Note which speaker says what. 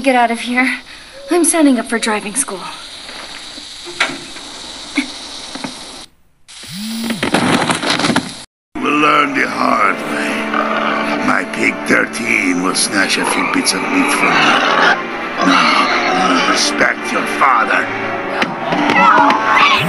Speaker 1: get out of here. I'm signing up for driving school.
Speaker 2: We'll learn the hard way. My pig 13 will snatch a few bits of meat from you. Now, respect your father.